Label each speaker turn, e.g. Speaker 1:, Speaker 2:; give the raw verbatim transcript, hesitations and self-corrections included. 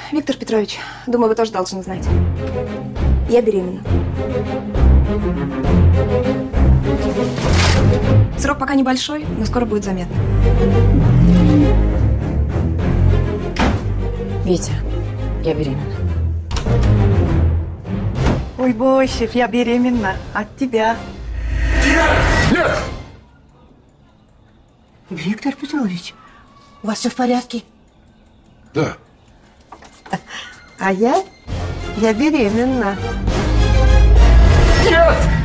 Speaker 1: Виктор Петрович, думаю, вы тоже должны знать. Я беременна. Срок пока небольшой, но скоро будет заметно. Витя, я беременна.
Speaker 2: Ой, Бойчев, я беременна от тебя.
Speaker 3: Нет!
Speaker 2: Виктор Петрович, у вас все в порядке?
Speaker 3: Да.
Speaker 2: А я? Я беременна.
Speaker 3: Нет!